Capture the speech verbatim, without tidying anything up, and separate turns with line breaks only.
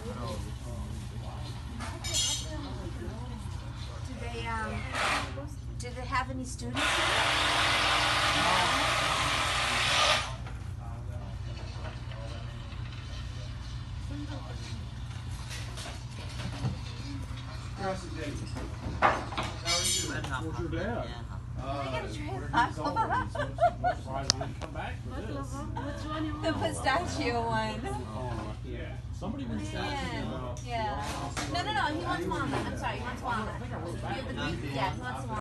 Do they um? Do they have any students here?
What's your dad?
I got a trip. The pistachio one.
Somebody was
Yeah. Yeah. No, no, no. He wants walnut. I'm sorry. He wants walnut. You have the green? Yeah, he wants walnut.